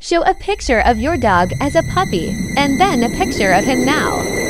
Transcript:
Show a picture of your dog as a puppy and then a picture of him now.